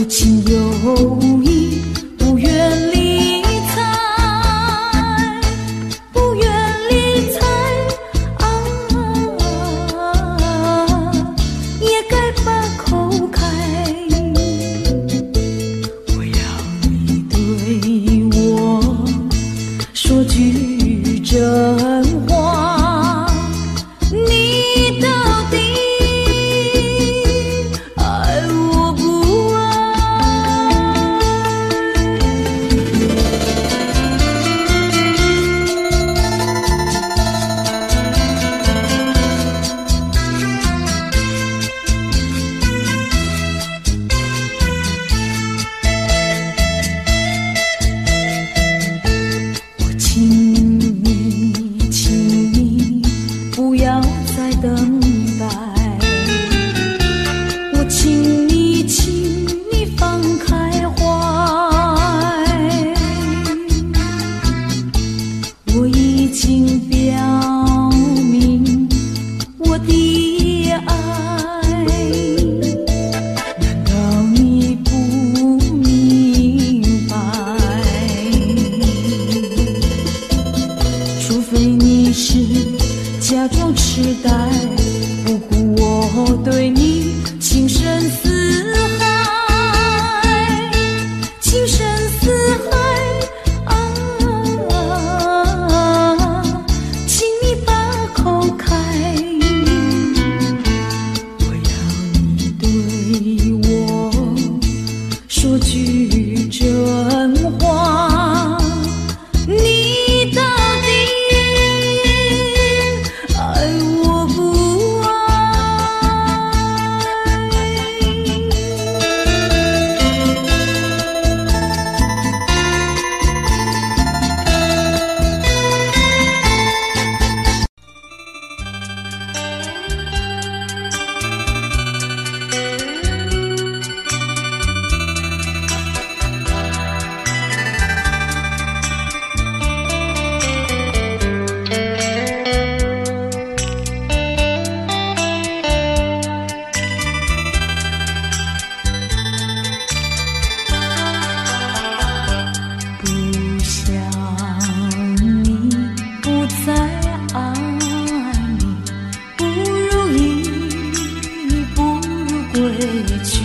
情有意，不愿理睬，不愿理睬也该把口开。我要你对我说句真话，你到底爱我不爱？我请你不要再等待，我请你放开怀，我已经表明我的爱，难道你不明白？除非你是假装痴呆，不顾我对你情深似海，情深似海请你把口开。我要你对我说句真话，你到底爱我不爱？不想你，不再爱你，不如意，不如归去。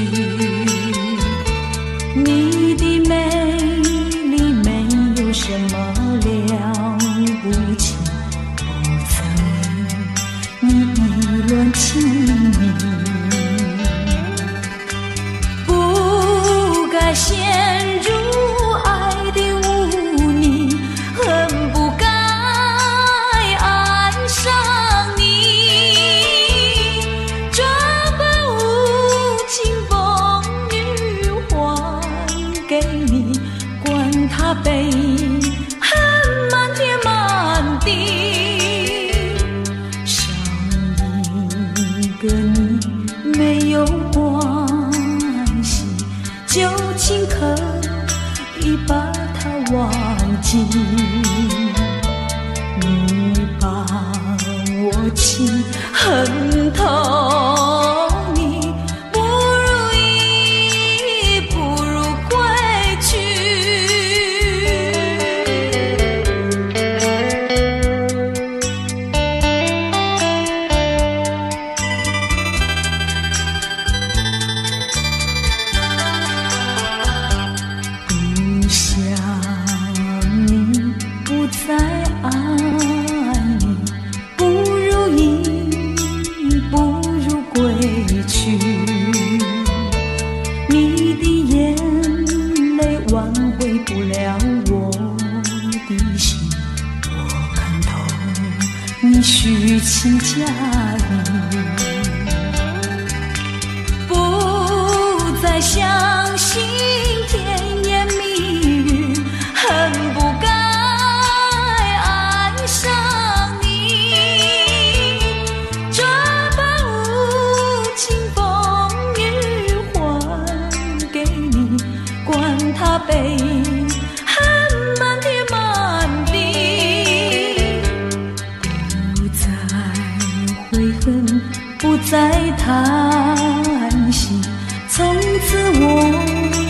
你的美丽没有什么了不起，不曾为你意乱情迷，不该陷入爱的污泥，恨不该爱上你，这般无情风雨还给你，管他悲恨满天满地，少一个你没有关系，就请可以把它忘记。你把我情恨透，你不如意，不如归去。不想你，不再爱你，不如意，不如归去。你的眼泪挽回不了我的心，我看透你虚情假意，不再相信甜言蜜语，恨不该爱上你，这般无情风雨还给你，管他悲恨满天满地，不再悔恨，不再叹息，从此我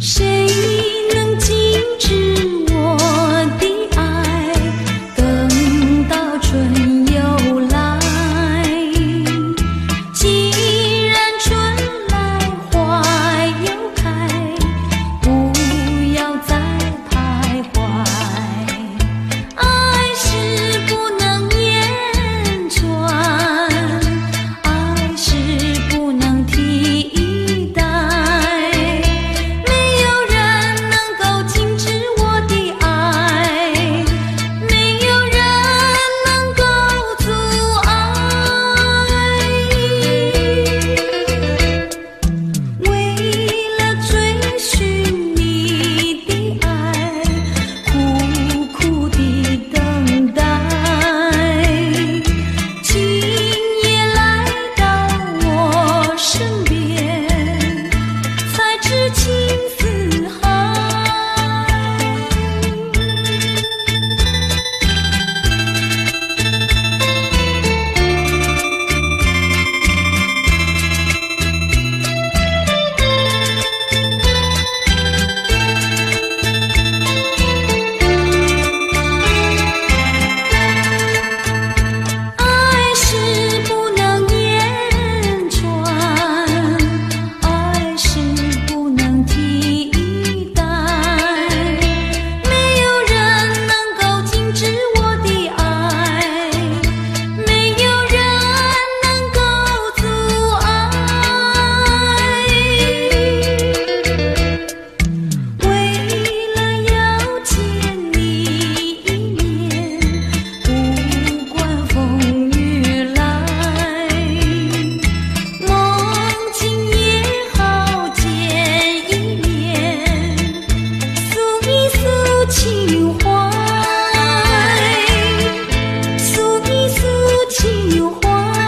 谁能禁止我的爱？等到春又来，既然春来花又开，不要再徘徊。爱是不能言传，爱是不能替代。没有人能够禁止我的爱，没有人能够阻碍。为了追寻你的爱，苦苦地等待，今夜来到我身边，才知情似海。爱是不能言传，爱是不能替代。没有人能够禁止我的爱，没有人能够阻碍。为了要见你一面，不管风雨来，梦境也好见一面，诉一诉情怀，诉一诉情怀。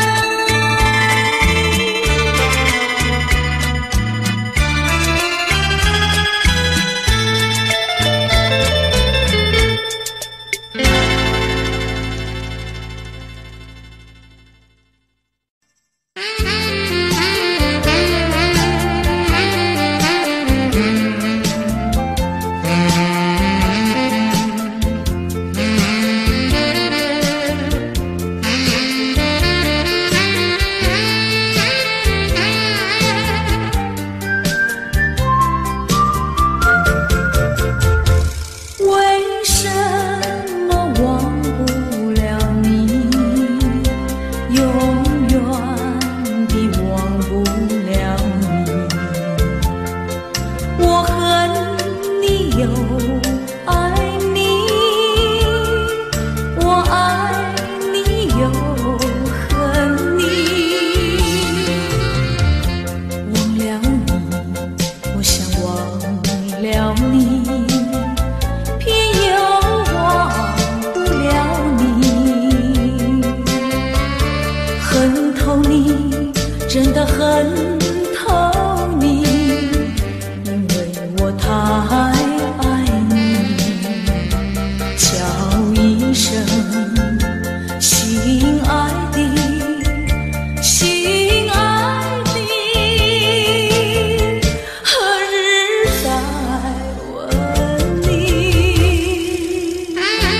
为什么忘不了你，永远地忘不了你？我恨你又爱你，我爱你又恨你。忘了你，我想忘了你，偏又忘不了你。恨透你，真的恨透你，因为我太爱你。叫一声心爱的，心爱的，何日再问你？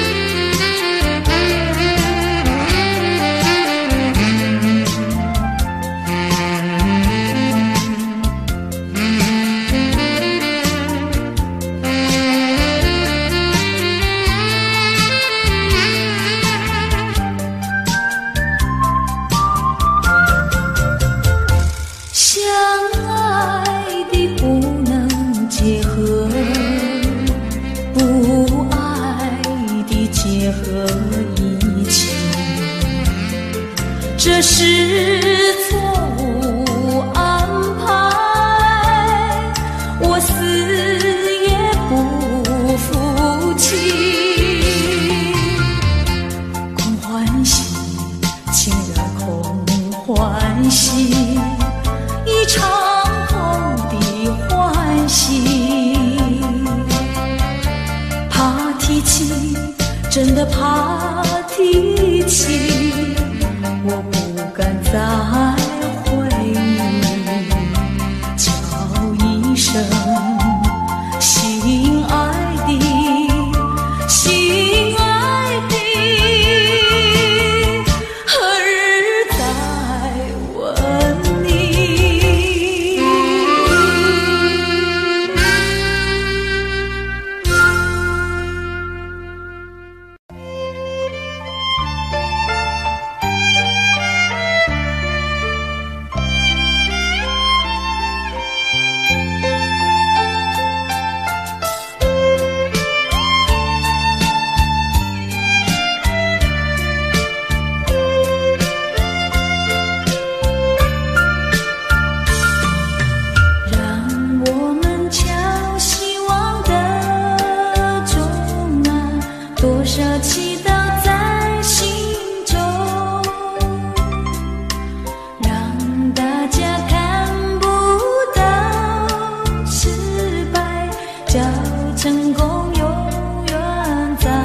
相爱的不能结合，不爱的结合一起，这是错误安排，我死也不服气。空欢喜，情人空欢喜，一场空的欢喜。怕提起，真的怕提起，我不敢再回忆。叫一声成功永远在，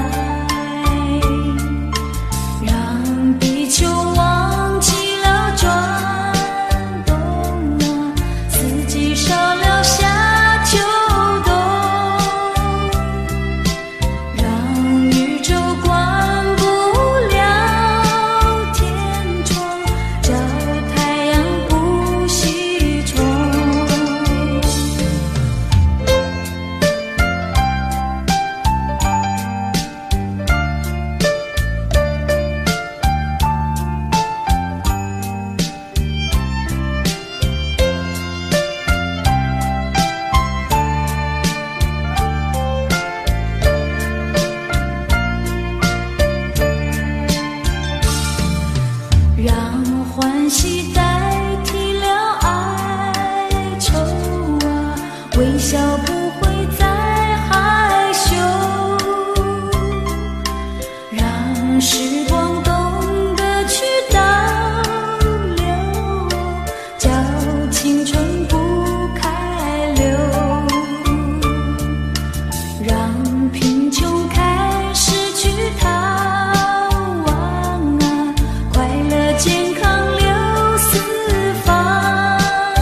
让地球忘记了转动啊，四季少了夏秋冬，让宇宙关不了天窗，叫太阳不西冲。让欢喜代替了哀愁啊，微笑不会再害羞，让时光懂得去倒流，叫青春不开溜，让贫穷开始去逃亡啊，快乐健康流四方，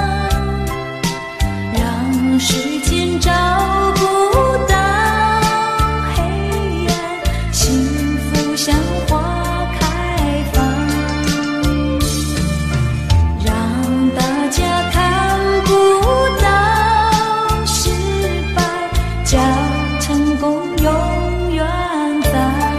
让时间照顾到黑暗，幸福像花开放，让大家看不到失败，叫成功永远在。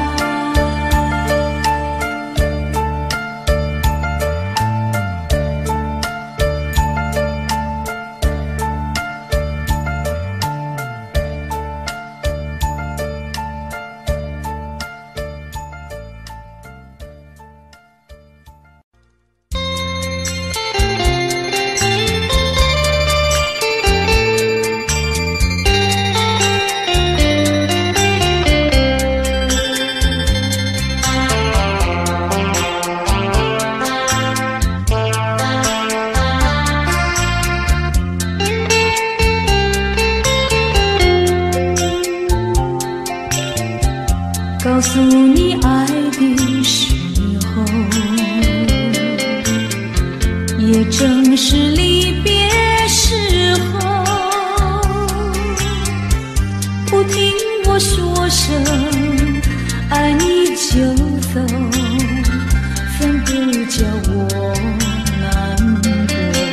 告诉你爱的时候，也正是离别时候，不听我说声爱你就走，反而叫我难过。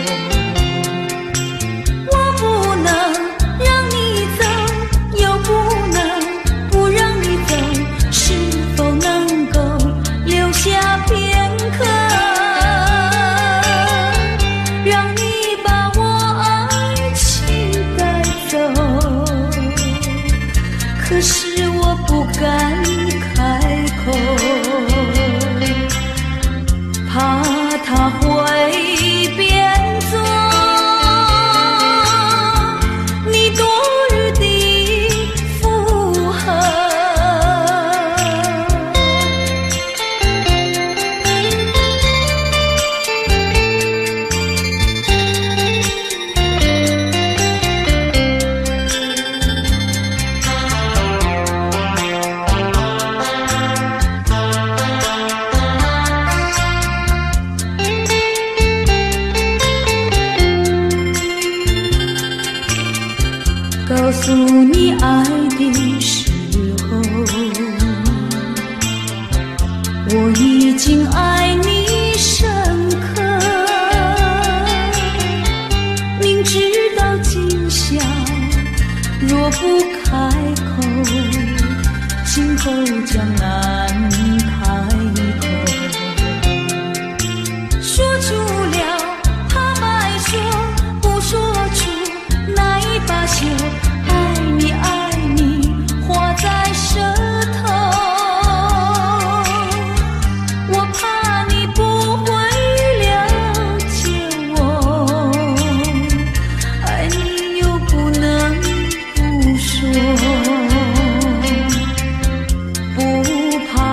我不能让你走，又不能不让你走，是否能够留下片刻，让你把我爱情带走？可是我不敢开口，怕他会变作你多余的附和。告诉你爱的时候，我已经爱你深刻，明知道今宵若不开口，今后将难开口。说出了怕白说，不说出那一把袖，爱你爱你画在舌头，我怕你不会了解我，爱你又不能不说，不怕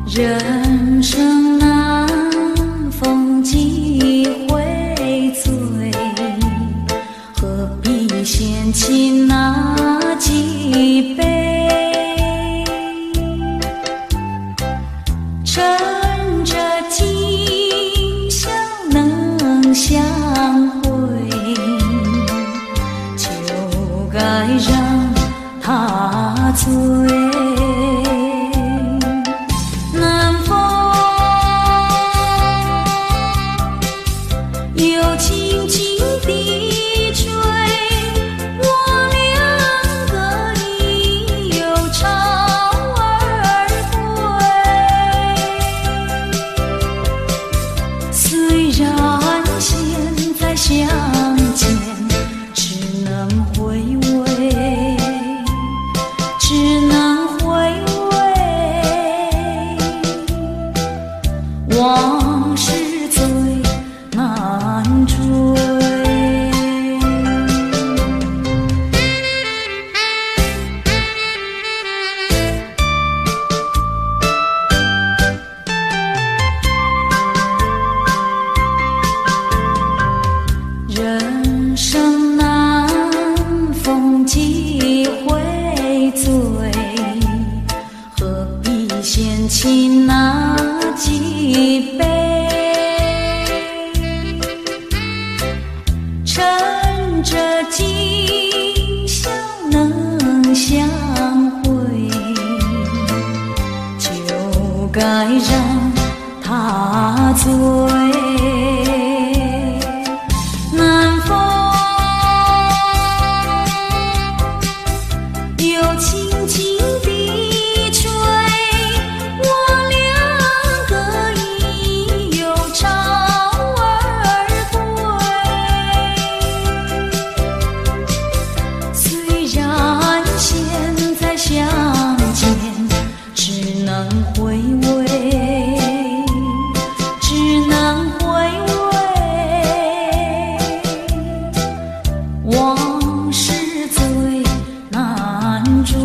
人生难逢几回醉，何必嫌弃那几杯？趁着今宵能相会，就该让他醉。往事最难追，人生难逢几回醉，何必嫌弃那几杯？趁着今宵能相会，就该让他醉。南风又轻轻地吹，往事最难追。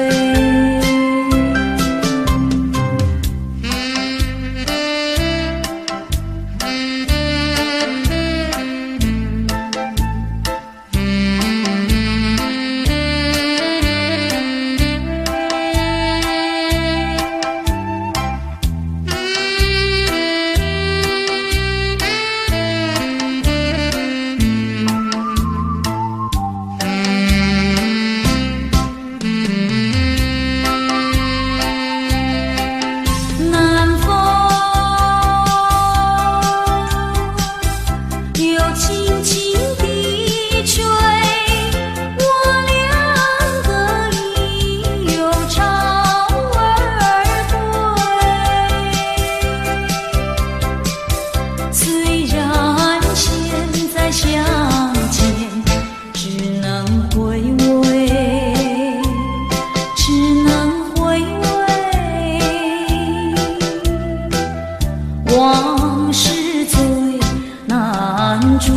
往事最难追。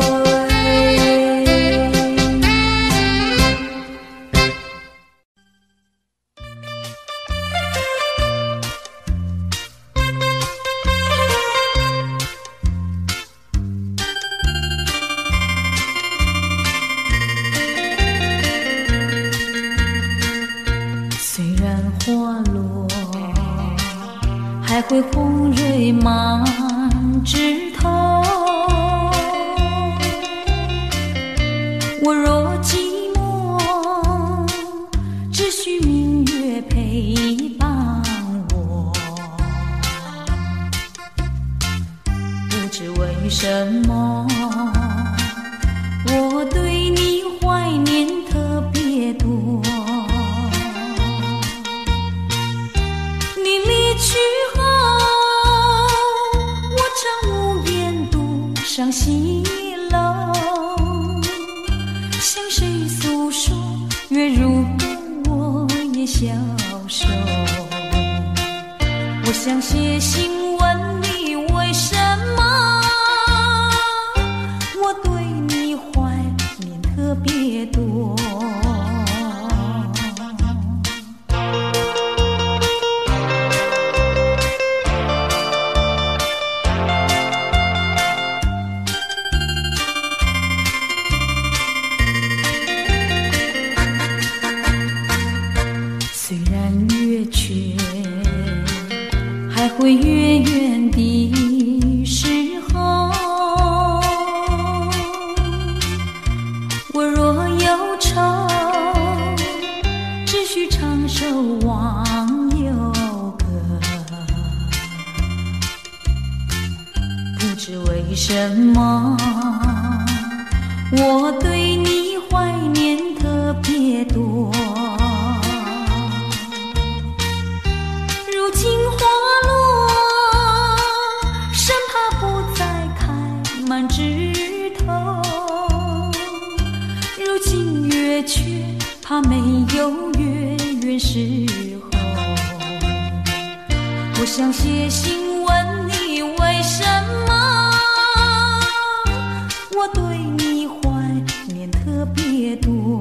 虽然花落，还会红蕊满枝头。我若寂寞，只需明月陪伴我。不知为什么，我对你怀念特别多。你离去后，我常无言独上西楼，向谁诉说？月如歌，我也消瘦。我想写信问你，为什么我对你怀念特别多？ 会远远的时候，我若忧愁，只需唱首忘忧歌。不知为什么，我对你怀念特别多。如今花落，生怕不再开满枝头。如今月缺，怕没有月圆时候。我想写信问你，为什么我对你怀念特别多。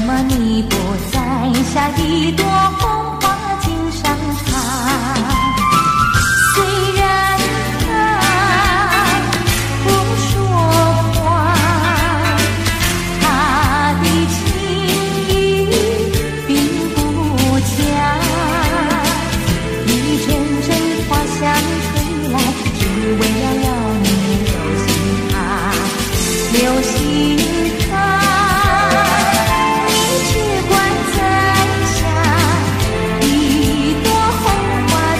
么你不摘下一朵红花锦上插？虽然他不说话，他的情意并不假。一阵阵花香吹来，只为了要你留心他，留心他。你只管摘下一朵红花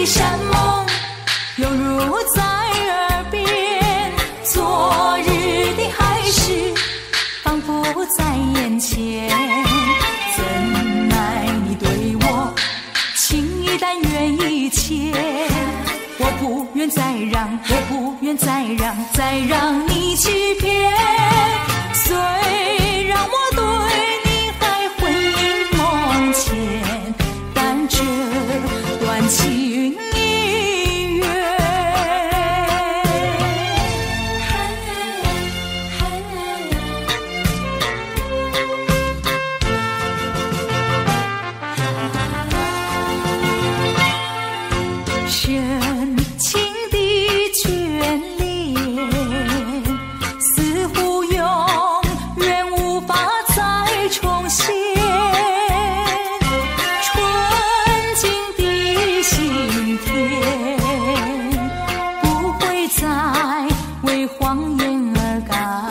山盟犹如在耳边，昨日的海誓仿佛在眼前。怎奈你对我情意但愿一切，我不愿再让，我不愿再让，再让你欺骗。虽然我对你还魂萦梦牵，但这段情已远。深情的眷恋，似乎永远无法再重现。纯净的心田，不会再为谎言而改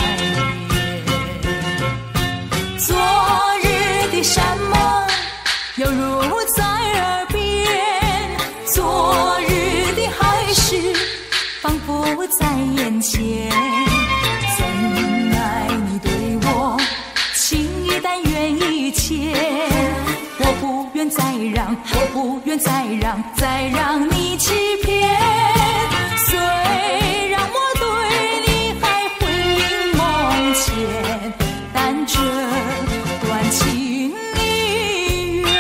变。昨日的山盟犹如在耳边，昨日的海誓仿佛在眼前。怎奈你对我情意但愿一切，我不愿再让，我不愿再让，再让你欺骗。虽然我对你还魂萦梦牵，但这段情已远。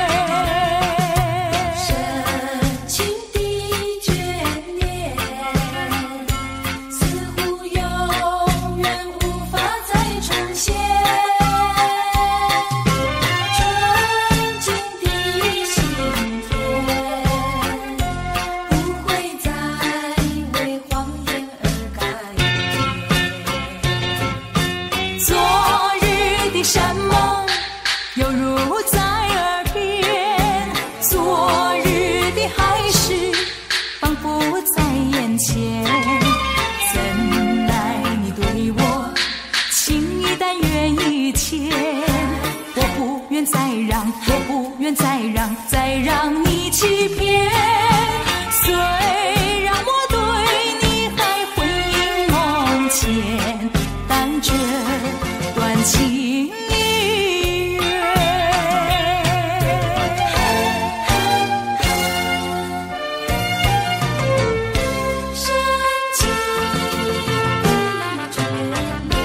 深情的眷恋，似乎永远无法再重现。纯净的心田，不会再为谎言而改变。昨日的山盟犹如在耳边，昨日的海誓仿佛在眼前。怎奈你对我情意但愿一切，我不愿再让，我不愿再让，再让你欺骗。虽然我对你还魂萦梦牵，但这段情已远。深情的眷恋。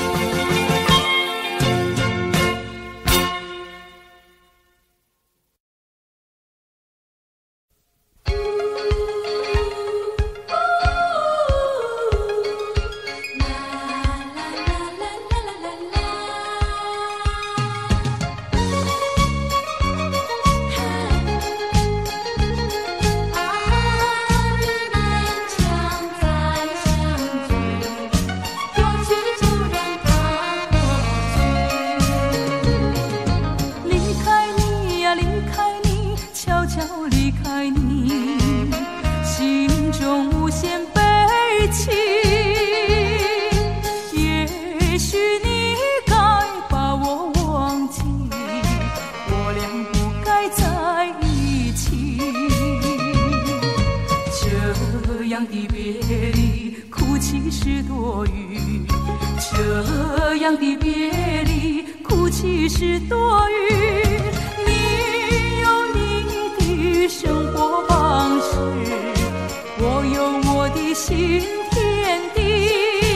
这样的别离，哭泣是多余。你有你的生活方式，我有我的新天地，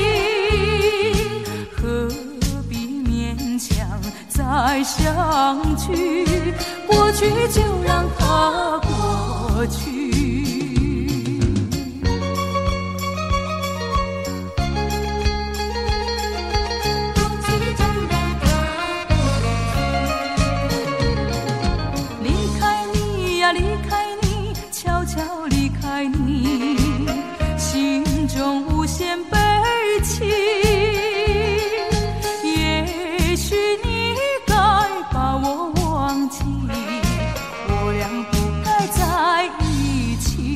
何必勉强再相聚？过去就让它过去。离开你，悄悄离开你，心中无限悲戚。也许你该把我忘记，我俩不该在一起。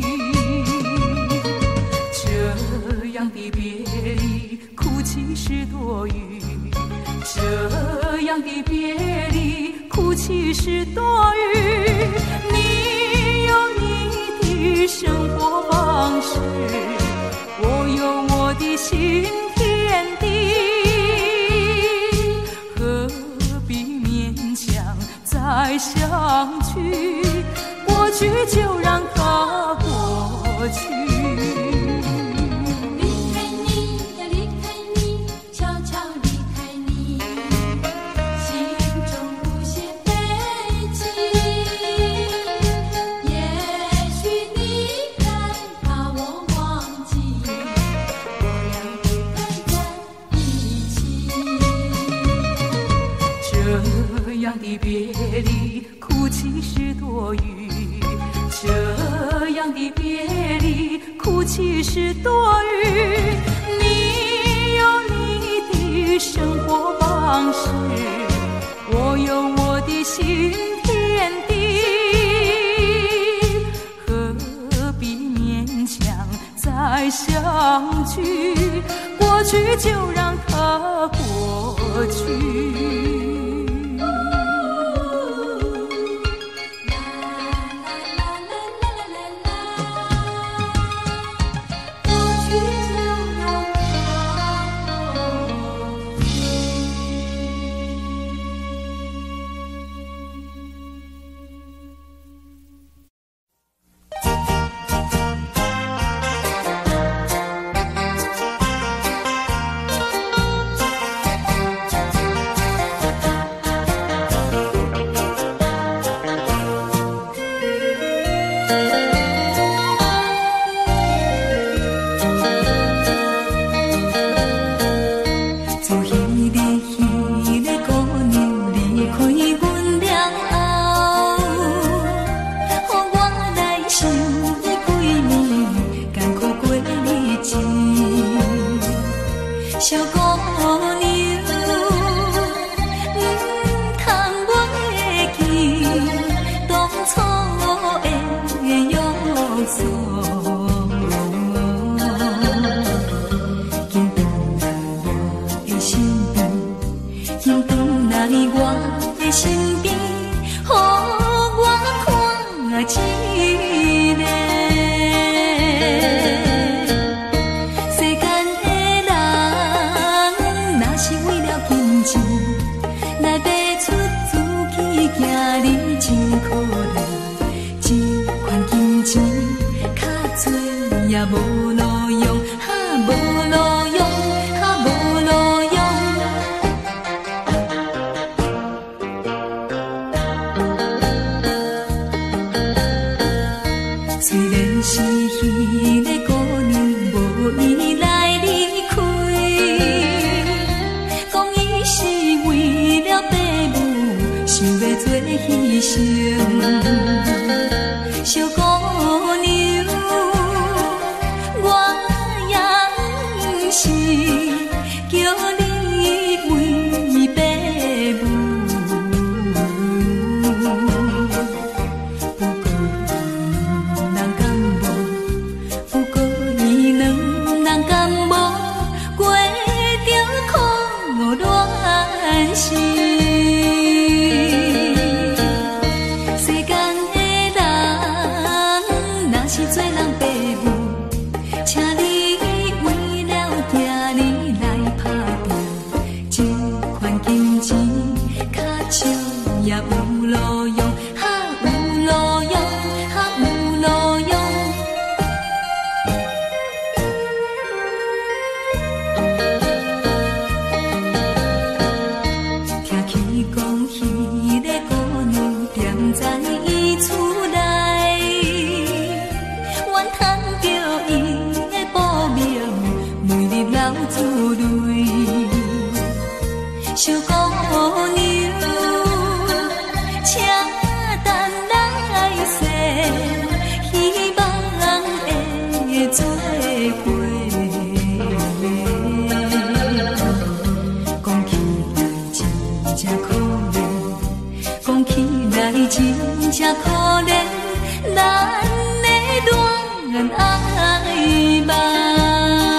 这样的别离，哭泣是多余。这样的别离，哭泣是多余。 生活方式，我有我的新天地，何必勉强再相聚？过去就让它过去。这样的别离，哭泣是多余；这样的别离，哭泣是多余。你有你的生活方式，我有我的新天地，何必勉强再相聚？过去就让它过去。真正可怜，咱的恋爱梦。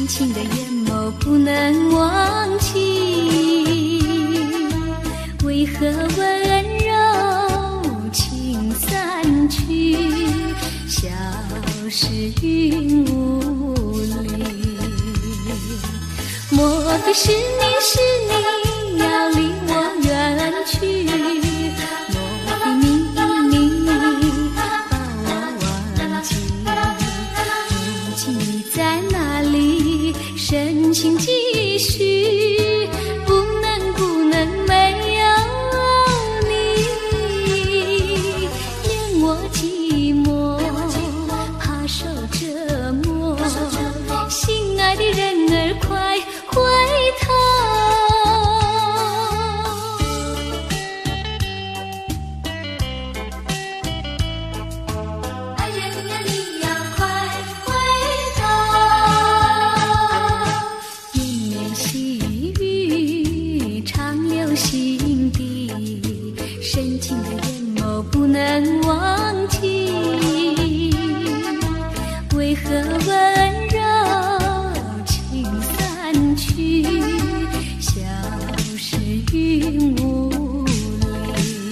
情的眼眸不能忘记，为何温柔情散去，消失云雾里？莫非是你要离我远去？莫非你把我忘记？如今你在哪里？深情继续，不能没有你，连我寂寞怕受折磨。心爱的人儿快回头，爱人呀你要快回头，绵绵细雨长留心底，深情的眼眸不能忘记，为何温柔情散去，消失云雾里？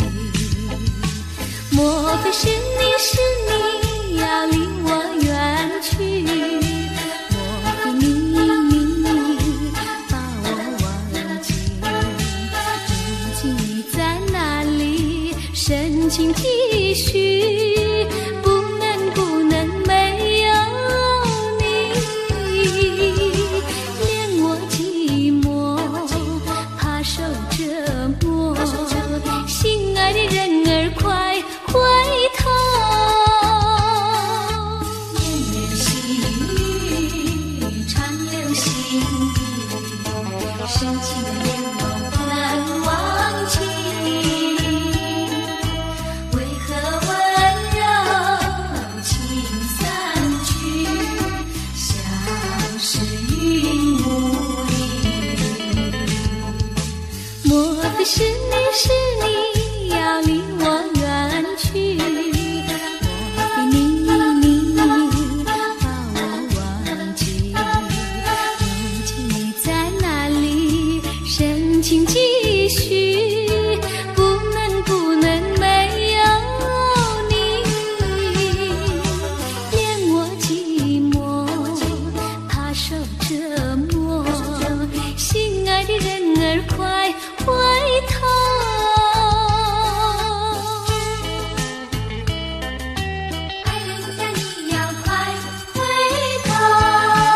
莫非是你要离我远去？莫非你把我忘记？如今你在哪里？深情继续，不能没有你，连我寂寞怕受折磨。心爱的人儿快回头，绵绵细雨长留心底，深情的眼眸不能忘记，为何温柔情散去，消失云雾里？莫非是你要离我远去？莫非你把我忘记？如今你在哪里？深情继续，不能没有你，连我寂寞怕受折磨。心爱的人儿快回头，爱人呀你要快回头。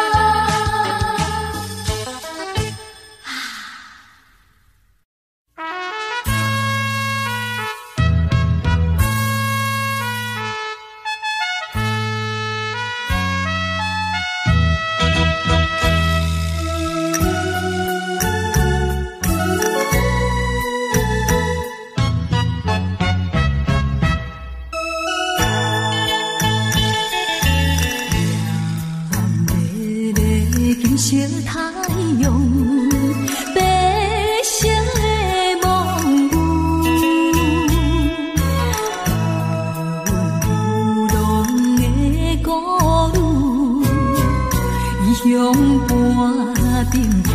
小太阳，白色的梦舞，浪的歌路，异乡伴阵雨，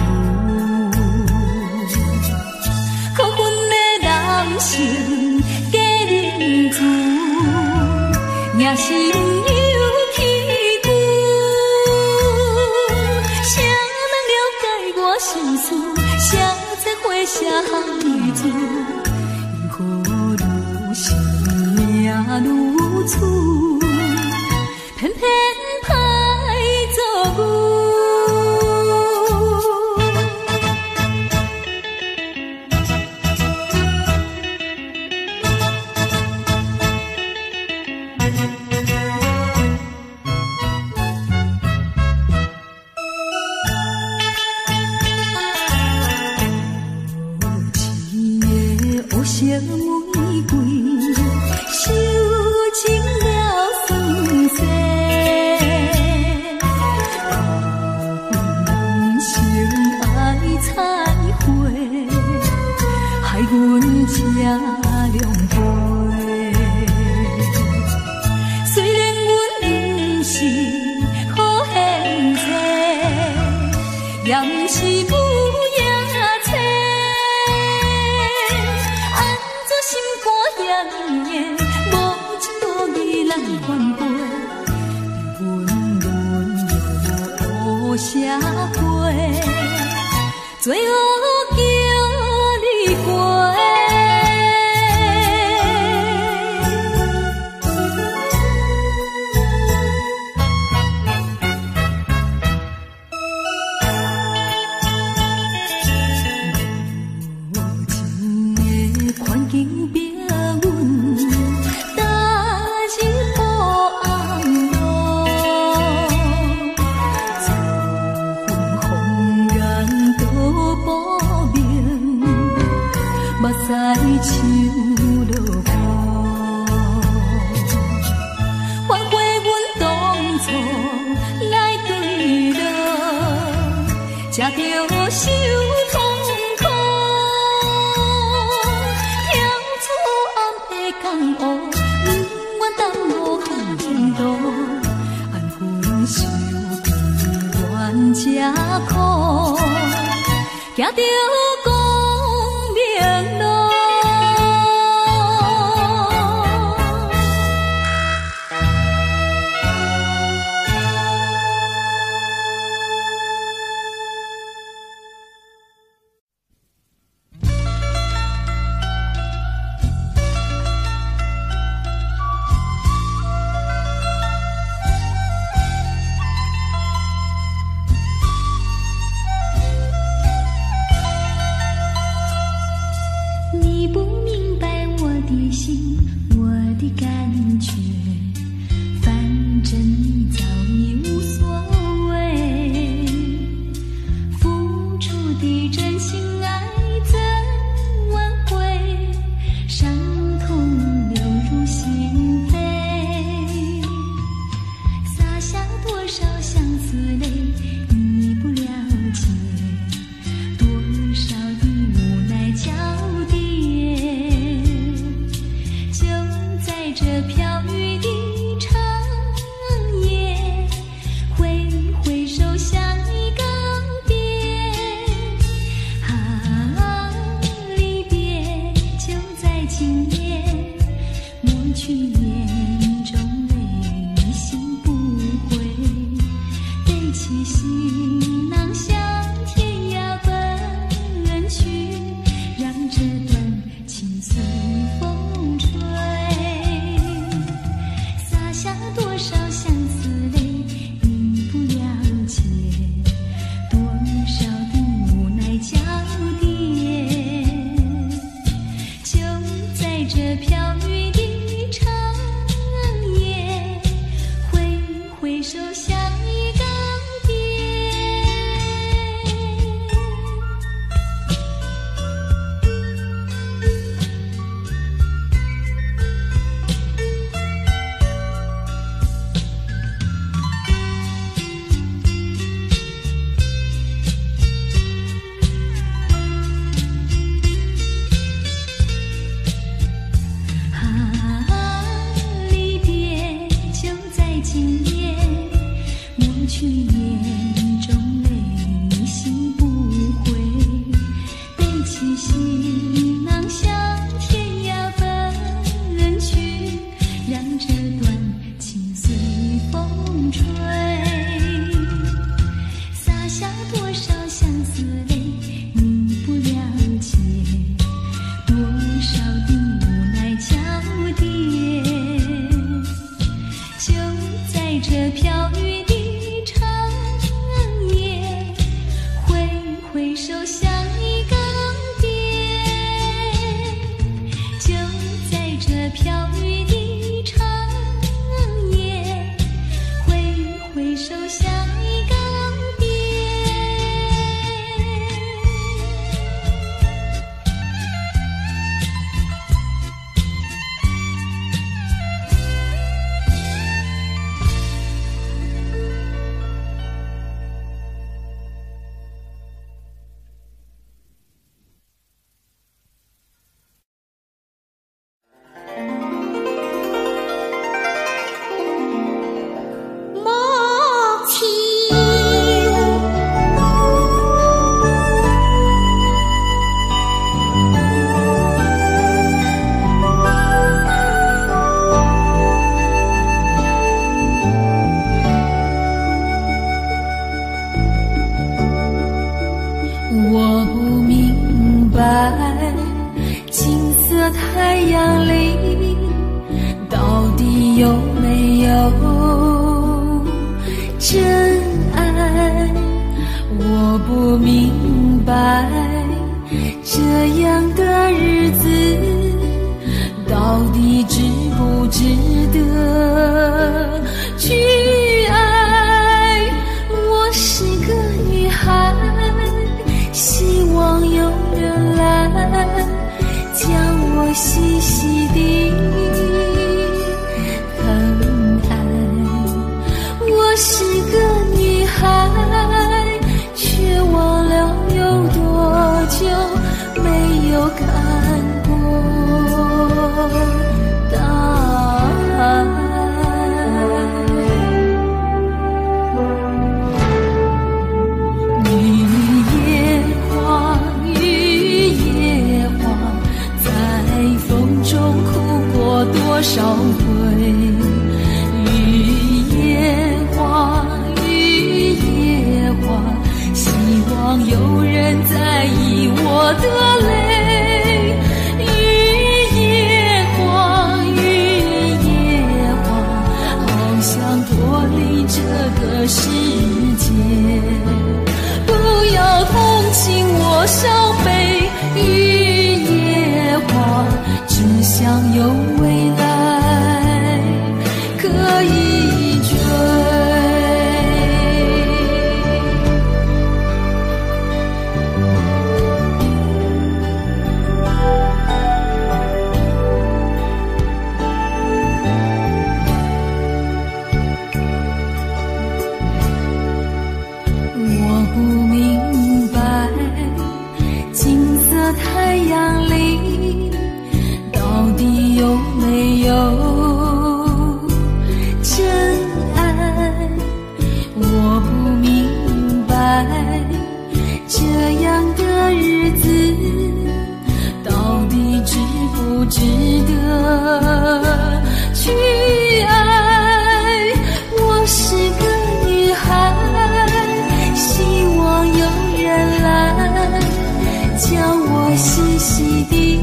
可阮的男性假认字，也是心事，谁在花下雨珠？因何愈想命愈苦，偏偏歹做牛。小玫瑰，收尽了酸涩。 也不是有影切，安怎心肝也黏，无情无义人反背，温润又无社会，最后叫你过。在秋落雨，还回阮当初来对路，才着受痛苦。跳出暗的江湖，不愿耽误风度，安分受平原才苦，行着光明路。你不明白我的心，我的感觉，反正你早已无所谓。付出的真心爱怎挽回？伤痛流入心扉，洒下多少相思泪，你不了解，多少的无奈交叠。这飘雨的长夜，挥挥手像一告别，啊，离别就在今夜，抹去眼中泪，心不悔，背起行囊向天涯奔去，让这段情随风吹。多少相思泪，你不了解，多少的无奈交叠，就在这飘雨的长夜，挥挥手像一告别。去眼中泪，心不悔，背起行囊向天涯奔去，让这段情随风吹，洒下多少相思泪，你不了解，多少的无奈交叠，就在这飘雨的挥手像一告别，就在这飘雨的长夜，挥挥手像一告别。 太阳里，到底有没有真爱？我不明白，这样的日子到底值不值得去爱？我是个女孩，希望有人来将我细细地疼爱。我是个女孩，却忘了有多久没有看过大海。多少回雨夜花，雨夜花，希望有人在意我的泪。雨夜花，雨夜花，好想脱离这个世界，不要同情我伤悲。雨夜花，只想有未来可以追。我不明白，金色太阳里到底有没有真爱？我不明白，这样的日子到底值不值得去爱？我是个女孩，希望有人来将我细细地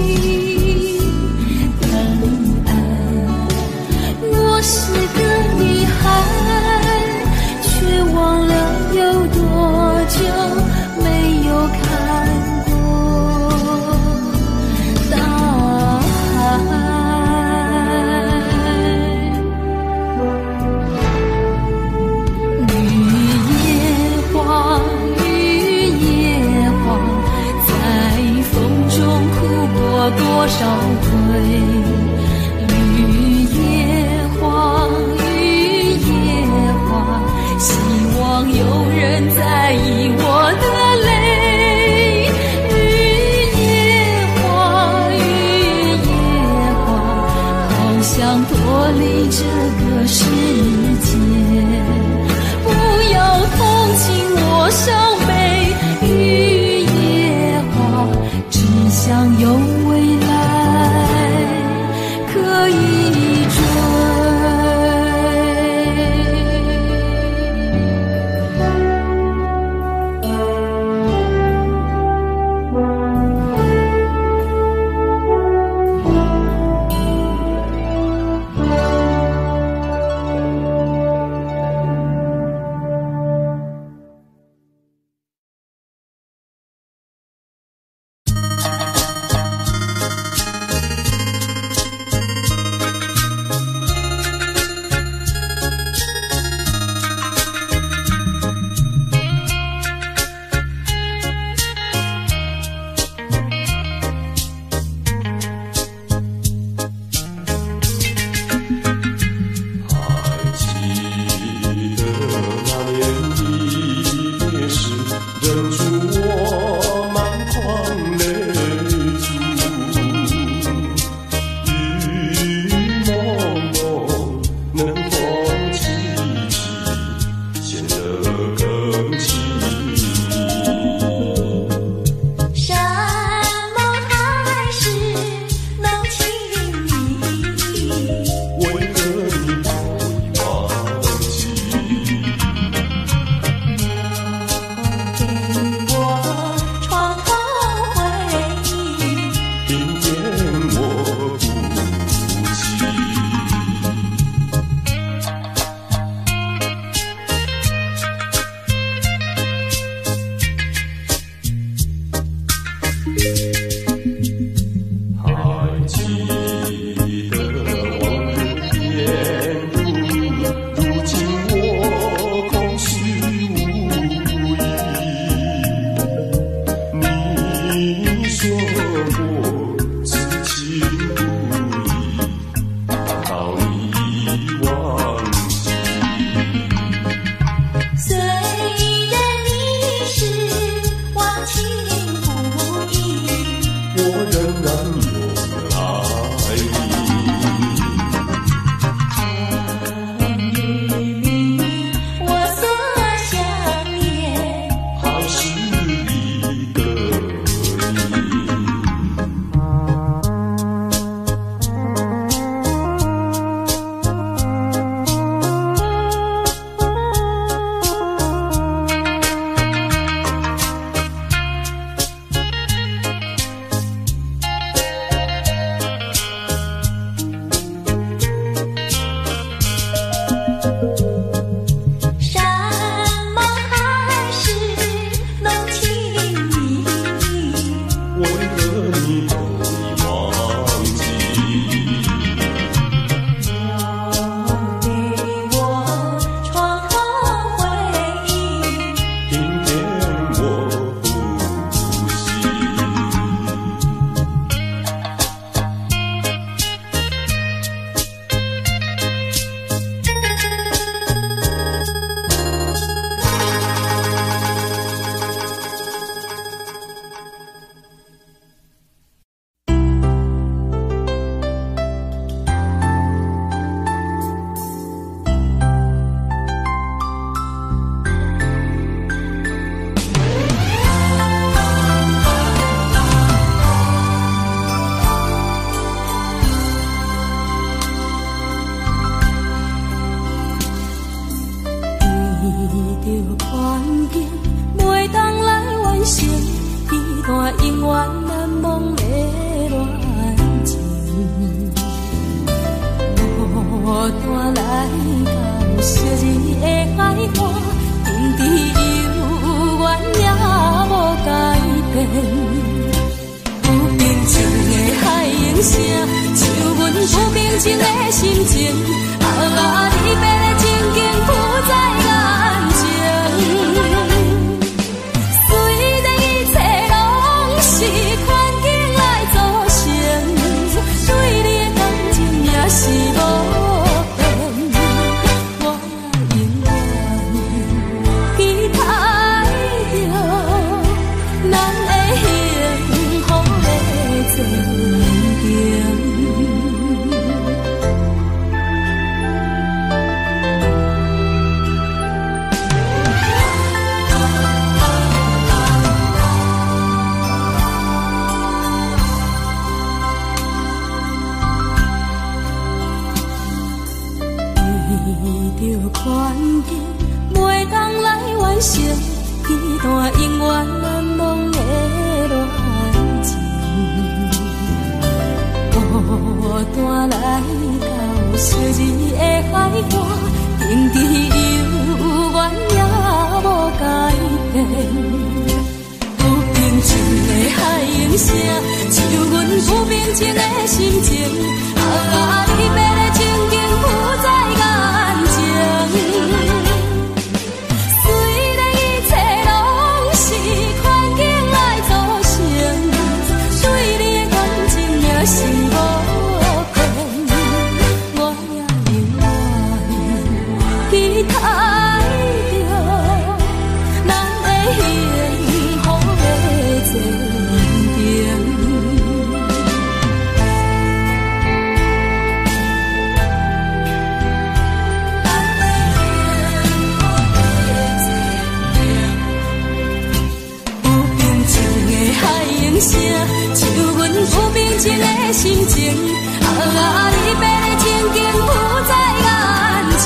是个女孩，却忘了有多久没有看过大海。雨夜花，雨夜花，在风中哭过多少回。希望有人在意我的泪。雨夜花，雨夜花，好想脱离这个世界，不要同情我伤悲。雨夜花，只想有未来可以追。 来到昔日的海岸，天地悠远也无改变。有平静的海涌声，像阮有平静的心情。啊，离别的情景浮在眼前。虽然一切拢是环境来造成，对你的感情也是无变。我永远期待着咱的幸福的前景。为着环境，袂当来完成，期待永远难忘的恋情。孤单来到昔日的海岸，天地悠远也无改变。有平静的海涌声，像阮有平静的心情。啊，离别的情景浮在眼前。虽然一切拢是环境来造成，对你的感情也是无变。我也永远期待着咱的幸福的前景。声，像阮有平静的心情。啊，离别的情景浮在眼前。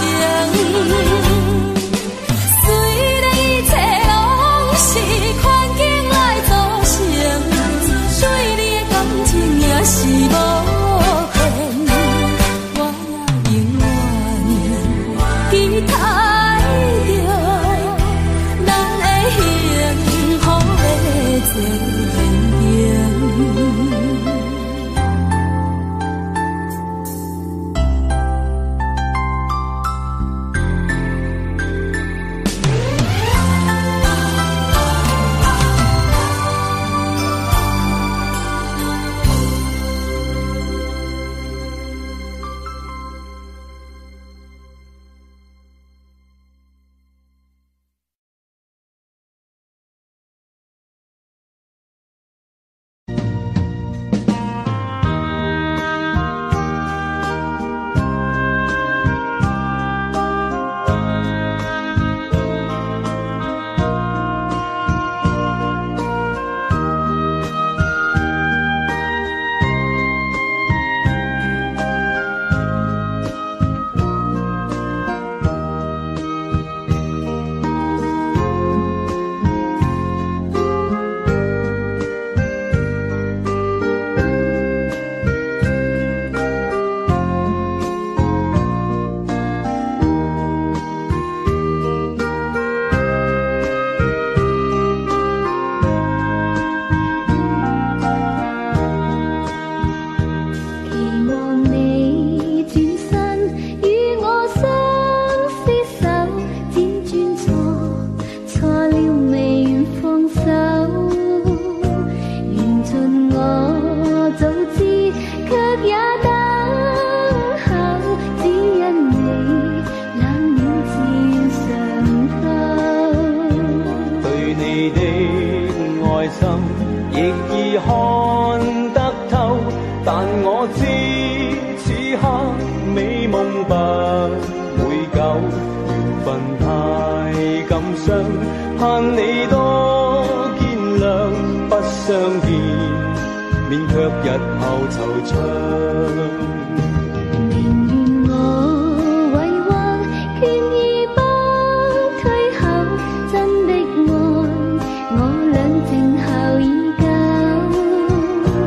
虽然一切拢是环境来造成，对你的感情也是无变。我也永远期待着咱的幸福的前景。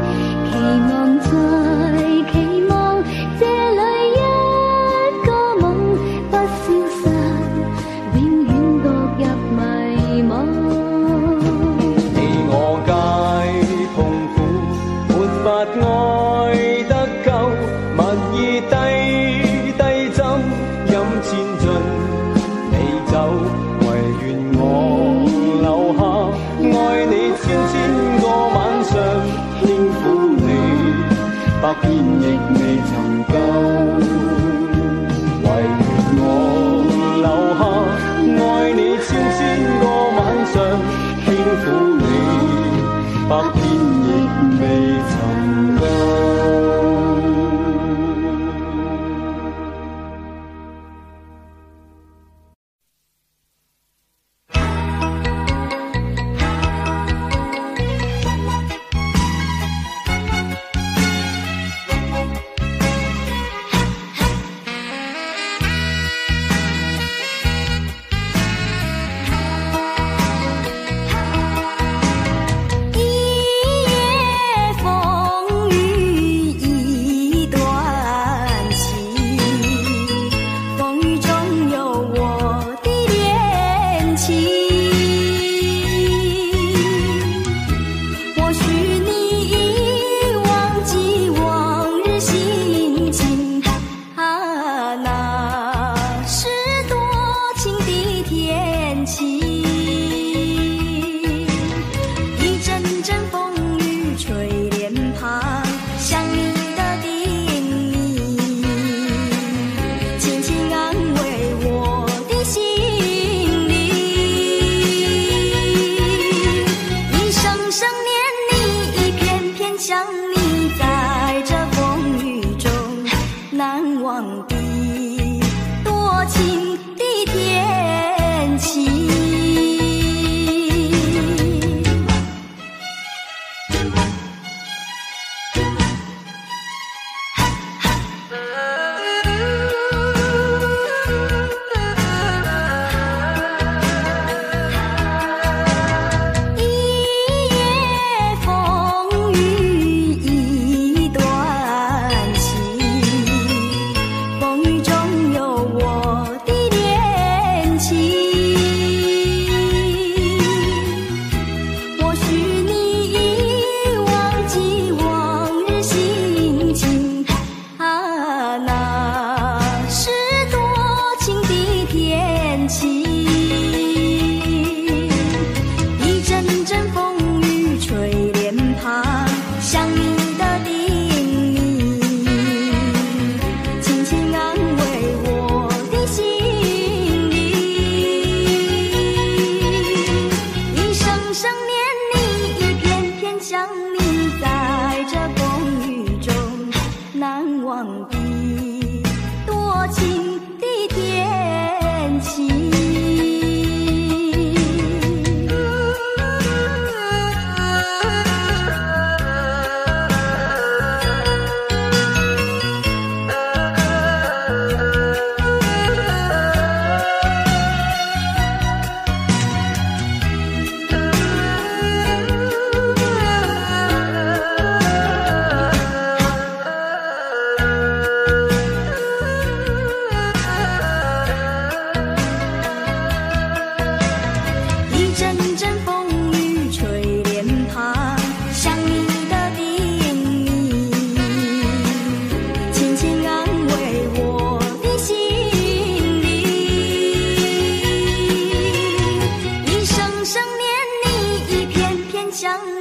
期望這裏一個夢。 你，百年亦未曾夠。 想